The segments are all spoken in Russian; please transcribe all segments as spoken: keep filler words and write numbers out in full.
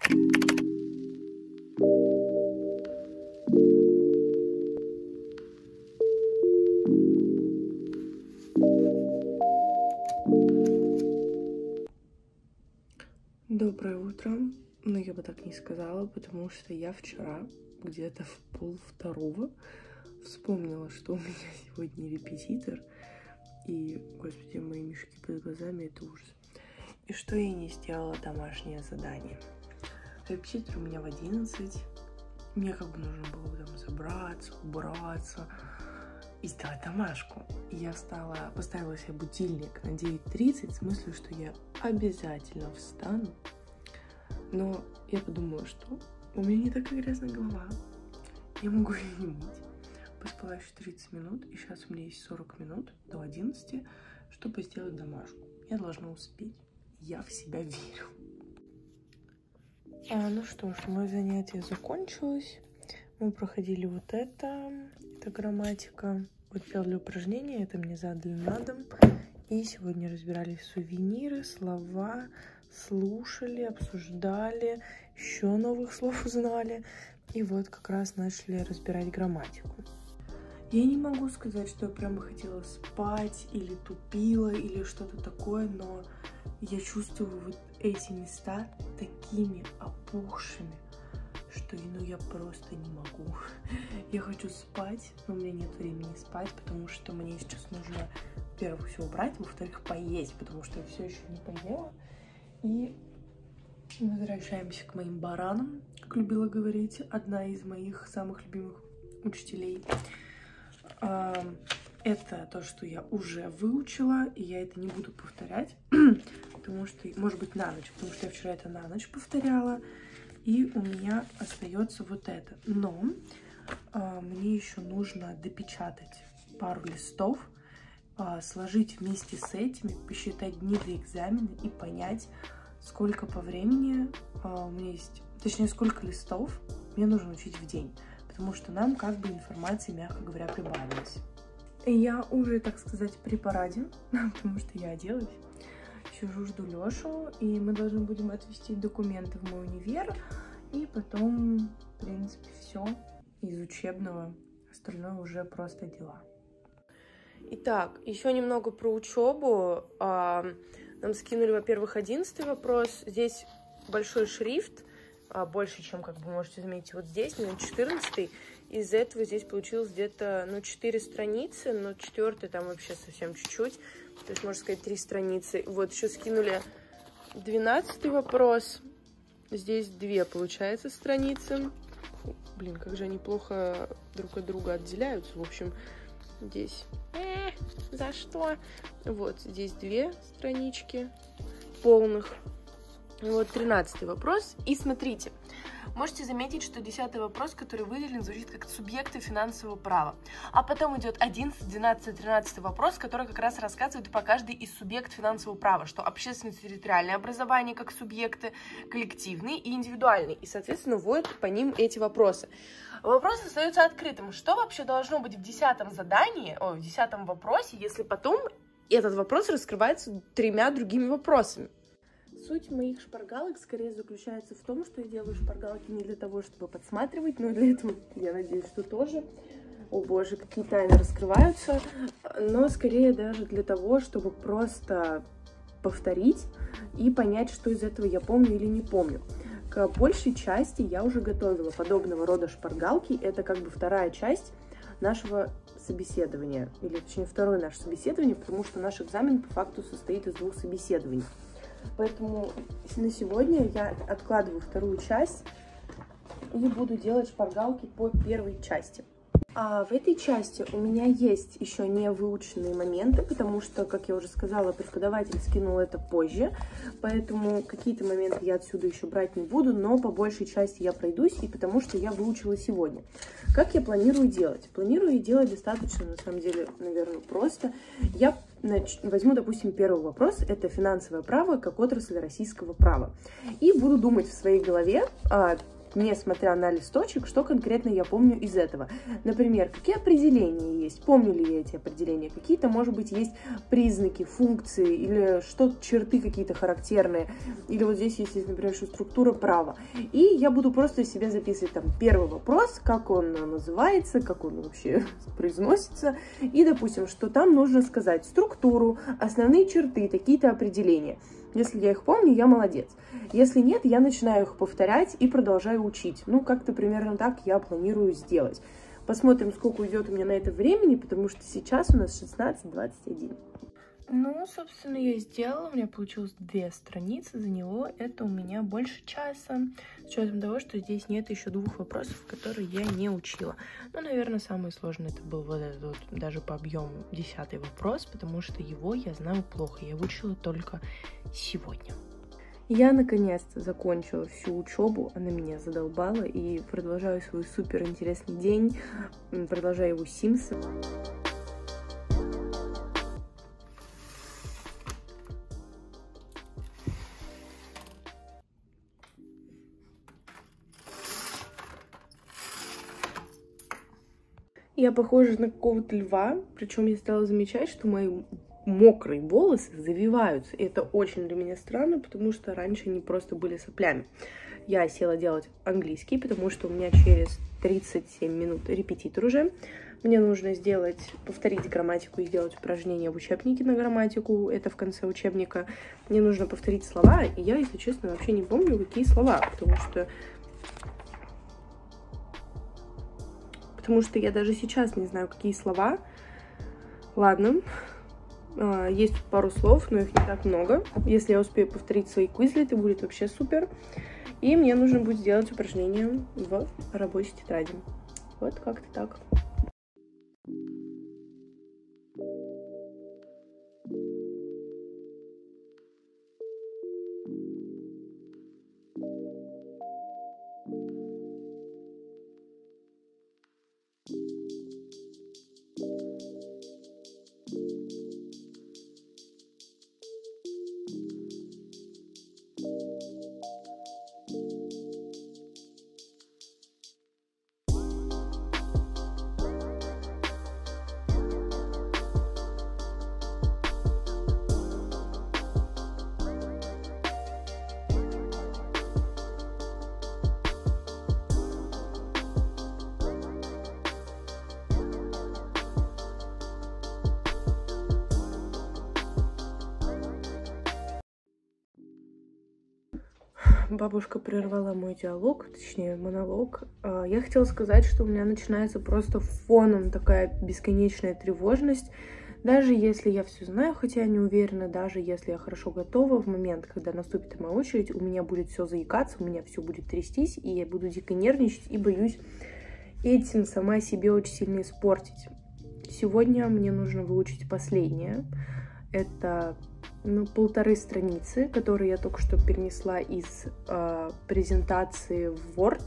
Доброе утро, но я бы так не сказала, потому что я вчера где-то в пол второго вспомнила, что у меня сегодня репетитор, и, господи, мои мешки под глазами — это ужас. И что я не сделала домашнее задание. Репетитор у меня в одиннадцать, мне как бы нужно было там собраться, убраться и сделать домашку. И я встала, поставила себе будильник на девять тридцать, в смысле, что я обязательно встану. Но я подумала, что у меня не такая грязная голова, я могу ее не мыть. Поспала еще тридцать минут, и сейчас у меня есть сорок минут до одиннадцати, чтобы сделать домашку. Я должна успеть. Я в себя верю. А, ну что ж, мое занятие закончилось. Мы проходили вот это. Это грамматика. Вот делали упражнения, это мне задали на дом. И сегодня разбирали сувениры, слова, слушали, обсуждали, еще новых слов узнали. И вот как раз начали разбирать грамматику. Я не могу сказать, что я прямо хотела спать или тупила или что-то такое, но я чувствую вот эти места такими опухшими, что ну, я просто не могу. Я хочу спать, но у меня нет времени спать, потому что мне сейчас нужно, во-первых, все убрать, во-вторых, поесть, потому что я все еще не поела. И возвращаемся к моим баранам, как любила говорить одна из моих самых любимых учителей. Это то, что я уже выучила, и я это не буду повторять, потому что, может быть, на ночь, потому что я вчера это на ночь повторяла, и у меня остается вот это. Но а, мне еще нужно допечатать пару листов, а, сложить вместе с этими, посчитать дни до экзамена и понять, сколько по времени а, у меня есть, точнее, сколько листов мне нужно учить в день, потому что нам как бы информации, мягко говоря, прибавилось. Я уже, так сказать, при параде, потому что я оделась. Сижу, жду Лешу, и мы должны будем отвезти документы в мой универ. И потом, в принципе, все из учебного. Остальное уже просто дела. Итак, еще немного про учебу. Нам скинули, во-первых, одиннадцатый вопрос. Здесь большой шрифт, больше, чем, как вы можете заметить, вот здесь, наверное, четырнадцатый. Из этого здесь получилось где-то, ну, четыре страницы, но четвертый там вообще совсем чуть-чуть. То есть, можно сказать, три страницы. Вот, еще скинули двенадцатый вопрос. Здесь две, получается, страницы. Блин, как же они плохо друг от друга отделяются. В общем, здесь... Э, за что? Вот, здесь две странички полных. Вот, тринадцатый вопрос. И смотрите. Можете заметить, что десятый вопрос, который выделен, звучит как субъекты финансового права. А потом идет одиннадцатый, двенадцатый, тринадцатый вопрос, который как раз рассказывает по каждой из субъектов финансового права, что общественно-территориальное образование как субъекты, коллективный и индивидуальный. И, соответственно, вводят по ним эти вопросы. Вопрос остается открытым. Что вообще должно быть в десятом задании, о, в десятом вопросе, если потом этот вопрос раскрывается тремя другими вопросами? Суть моих шпаргалок скорее заключается в том, что я делаю шпаргалки не для того, чтобы подсматривать, но для этого, я надеюсь, что тоже. О боже, какие тайны раскрываются. Но скорее даже для того, чтобы просто повторить и понять, что из этого я помню или не помню. К большей части я уже готовила подобного рода шпаргалки. Это как бы вторая часть нашего собеседования. Или точнее второе наше собеседование, потому что наш экзамен по факту состоит из двух собеседований. Поэтому на сегодня я откладываю вторую часть и буду делать шпаргалки по первой части. А в этой части у меня есть еще не выученные моменты, потому что, как я уже сказала, преподаватель скинул это позже, поэтому какие-то моменты я отсюда еще брать не буду, но по большей части я пройдусь, и потому что я выучила сегодня. Как я планирую делать? Планирую делать достаточно, на самом деле, наверное, просто. Я возьму, допустим, первый вопрос, это финансовое право как отрасль российского права, и буду думать в своей голове, несмотря на листочек, что конкретно я помню из этого. Например, какие определения есть, помню ли я эти определения, какие-то, может быть, есть признаки, функции, или что, черты какие-то характерные, или вот здесь есть, например, что структура права. И я буду просто себе записывать там первый вопрос, как он называется, как он вообще произносится, и, допустим, что там нужно сказать структуру, основные черты, какие-то определения. Если я их помню, я молодец. Если нет, я начинаю их повторять и продолжаю учить. Ну, как-то примерно так я планирую сделать. Посмотрим, сколько уйдет у меня на это времени, потому что сейчас у нас шестнадцать двадцать один. Ну, собственно, я сделала. У меня получилось две страницы. За него это у меня больше часа. С учетом того, что здесь нет еще двух вопросов, которые я не учила. Ну, наверное, самый сложный это был вот этот вот, даже по объему, десятый вопрос, потому что его я знаю плохо. Я выучила только сегодня. Я наконец-то закончила всю учебу, она меня задолбала, и продолжаю свой супер интересный день, продолжаю его Симсы. Я похожа на какого-то льва, причем я стала замечать, что мои мокрые волосы завиваются. И это очень для меня странно, потому что раньше они просто были соплями. Я села делать английский, потому что у меня через тридцать семь минут репетитор уже. Мне нужно сделать, повторить грамматику и сделать упражнения в учебнике на грамматику. Это в конце учебника. Мне нужно повторить слова, и я, если честно, вообще не помню, какие слова, потому что... Потому что я даже сейчас не знаю, какие слова. Ладно. Есть пару слов, но их не так много. Если я успею повторить свои квизлеты, будет вообще супер. И мне нужно будет сделать упражнение в рабочей тетради. Вот как-то так. Бабушка прервала мой диалог, точнее монолог. Я хотела сказать, что у меня начинается просто фоном такая бесконечная тревожность. Даже если я все знаю, хотя я не уверена, даже если я хорошо готова, в момент, когда наступит моя очередь, у меня будет все заикаться, у меня все будет трястись, и я буду дико нервничать, и боюсь этим сама себе очень сильно испортить. Сегодня мне нужно выучить последнее. Это... Ну, полторы страницы, которые я только что перенесла из э, презентации в Word.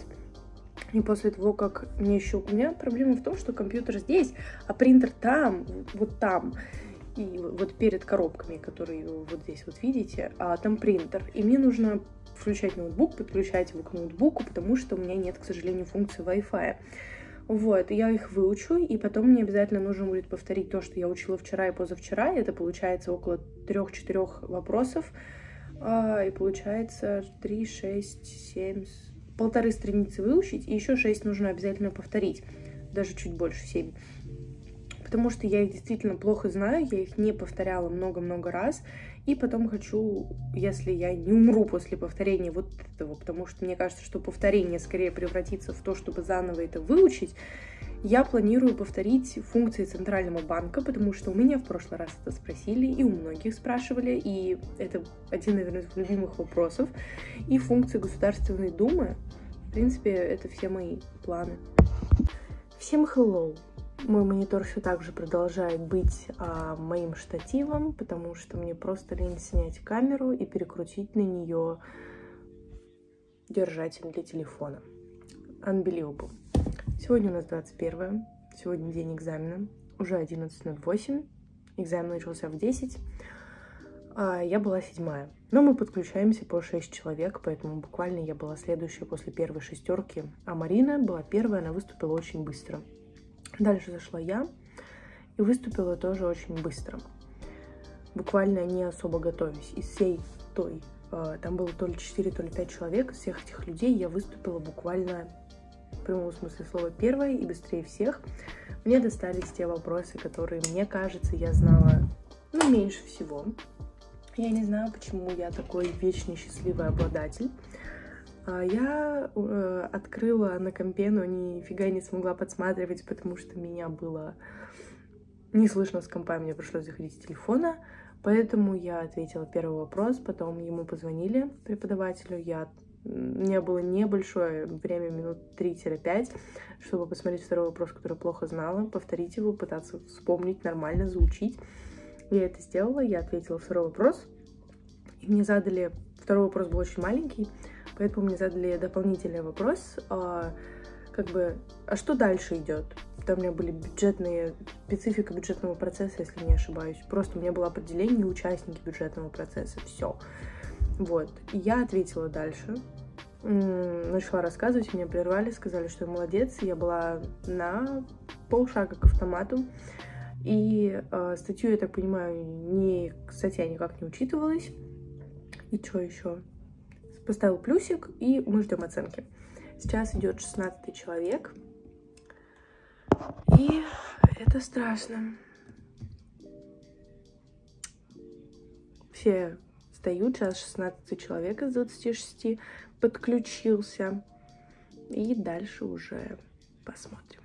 И после того, как мне еще... У меня проблема в том, что компьютер здесь, а принтер там, вот там. И вот перед коробками, которые вот здесь вот видите, а там принтер. И мне нужно включать ноутбук, подключать его к ноутбуку, потому что у меня нет, к сожалению, функции Wi-Fi. Вот, я их выучу, и потом мне обязательно нужно будет повторить то, что я учила вчера и позавчера. Это получается около трех-четырех вопросов. И получается три, шесть, семь, полторы страницы выучить, и еще шесть нужно обязательно повторить. Даже чуть больше, семь. Потому что я их действительно плохо знаю, я их не повторяла много-много раз. И потом хочу, если я не умру после повторения вот этого, потому что мне кажется, что повторение скорее превратится в то, чтобы заново это выучить, я планирую повторить функции Центрального банка, потому что у меня в прошлый раз это спросили, и у многих спрашивали, и это один, наверное, из любимых вопросов. И функции Государственной Думы, в принципе, это все мои планы. Всем hello! Мой монитор все так же продолжает быть а, моим штативом, потому что мне просто лень снять камеру и перекрутить на нее держатель для телефона. Unbelievable. Сегодня у нас двадцать первое, сегодня день экзамена, уже одиннадцать ноль восемь, экзамен начался в десять. а я была седьмая. Но мы подключаемся по шесть человек, поэтому буквально я была следующая после первой шестерки. А Марина была первая, она выступила очень быстро. Дальше зашла я и выступила тоже очень быстро. Буквально не особо готовясь. Из всей той, там было то ли четыре, то ли пять человек, из всех этих людей я выступила буквально в прямом смысле слова первой и быстрее всех. Мне достались те вопросы, которые, мне кажется, я знала, ну, меньше всего. Я не знаю, почему я такой вечный счастливый обладатель. Я э, открыла на компе, но нифига не смогла подсматривать, потому что меня было не слышно с компа, мне пришлось заходить с телефона. Поэтому я ответила первый вопрос, потом ему позвонили, преподавателю. Я... У меня было небольшое время, минут три-пять, чтобы посмотреть второй вопрос, который плохо знала, повторить его, пытаться вспомнить, нормально заучить. Я это сделала, я ответила второй вопрос. И мне задали... Второй вопрос был очень маленький, поэтому мне задали дополнительный вопрос, а, как бы, а что дальше идет? Там у меня были бюджетные, специфика бюджетного процесса, если не ошибаюсь. Просто у меня было определение участники бюджетного процесса, все. Вот, и я ответила дальше, начала рассказывать, меня прервали, сказали, что я молодец, я была на полшага к автомату, и э, статью, я так понимаю, не, статья никак не учитывалась. И что еще? Поставил плюсик, и мы ждем оценки. Сейчас идет шестнадцатый человек, и это страшно. Все встают, сейчас шестнадцатый человек из двадцати шести подключился, и дальше уже посмотрим.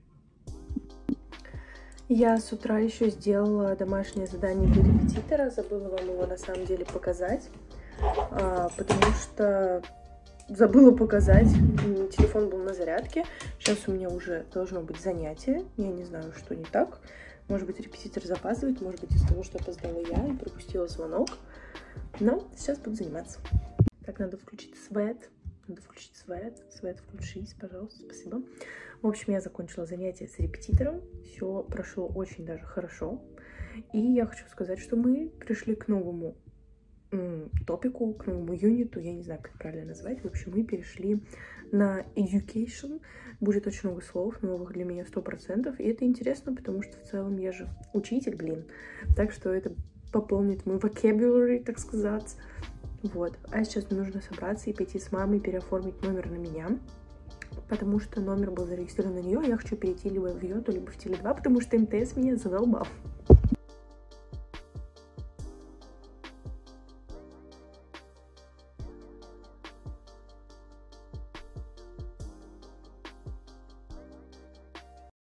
Я с утра еще сделала домашнее задание для репетитора, забыла вам его на самом деле показать, потому что забыла показать, телефон был на зарядке. Сейчас у меня уже должно быть занятие, я не знаю, что не так. Может быть, репетитор запаздывает, может быть, из-за того, что опоздала я и пропустила звонок. Но сейчас буду заниматься. Так, надо включить свет. Надо включить свет. Свет включись, пожалуйста, спасибо. В общем, я закончила занятие с репетитором. Все прошло очень даже хорошо. И я хочу сказать, что мы пришли к новому топику, к новому юниту, я не знаю, как правильно назвать. В общем, мы перешли на education. Будет очень много слов новых для меня, сто процентов. И это интересно, потому что в целом я же учитель, блин. Так что это пополнит мой vocabulary, так сказать. Вот. А сейчас мне нужно собраться и пойти с мамой переоформить номер на меня, потому что номер был зарегистрирован на нее. Я хочу перейти либо в Йоту, либо в Теле два, потому что МТС меня задолбал.